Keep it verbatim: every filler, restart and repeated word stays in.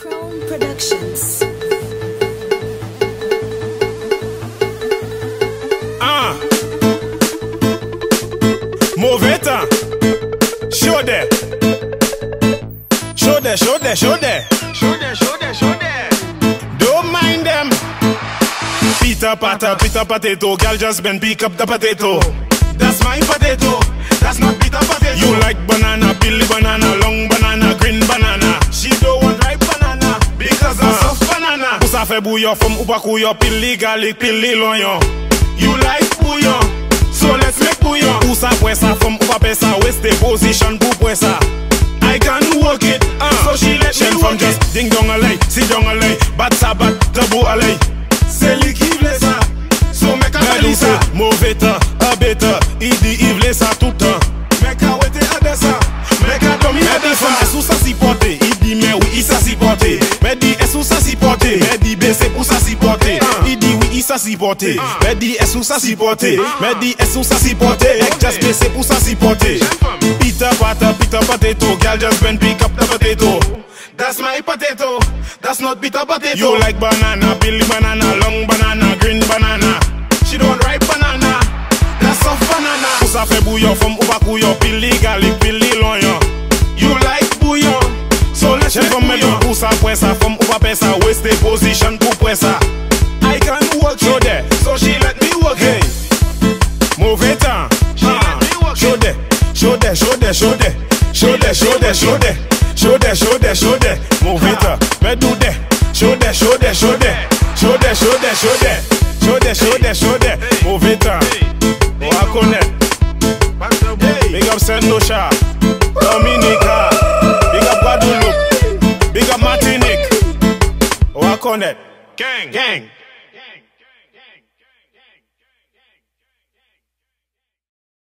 Chrome Productions. Ah, mauvais temps. Show there, show there, show there, show there, show there, show there, show there. Don't mind them. Peter Patter, Peter Potato, girl just been pick up the potato. That's my potato. That's not Peter Potato. You like banana, Billy banana, long banana, green banana. She don't want ripe banana because I'm soft banana. Où ça fait bouillon, from ou pas couillon, pili garlic, pili l'oignon. You like bouillon, so let's make bouillon. Où ça pour ça, from ou pas pour ça, where's the position pour pour ça? I can work it, uh, so she let me work it. Just ding dong a lay, sit dong a lay, bat sa bat, tabou a lay. C'est lui qui voulait ça, so make a faire ça. Mauvais temps, a bêta, il dit il voulait ça tout le temps. Make a wete a de ça, make a domi a de ça. Est-ce ça s'y porter, il dit mais oui, il ça s'y porter. Mais dit est-ce ça s'y porter, mais dit B c'est pour ça s'y porter. Il dit oui, il ça s'y porter. Mais dit est-ce ça s'y porter, mais dit est-ce ça s'y porter. Just B c'est pour ça s'y porter. Peter Patter, Peter Potato, girl just been pick up the potato. That's my potato, that's not Peter Potato. You like banana, Billy banana, long banana, green banana. She don't ripe banana, that's soft banana. Où ça fait bouillon, from ou pas couillon, pili garlic, pili l'oignon. You like bouillon, so let's make bouillon. Où ça pour ça, from ou pas pour ça, where's the position pour pour ça? I can work show there, so she let me work it. Mauvais temps, she let me work show there, show there, show there, show there, show there, show there, show there. Show there, show there, show there, move it up, but do that. Show there, show there, show there, show there, show there, show there, show there, show there, show there, move it up. Oh, I connect. Big up Saint Lucia, Dominica, big up Guadeloupe, big up Martinique. Oh, I connect. Gang, gang.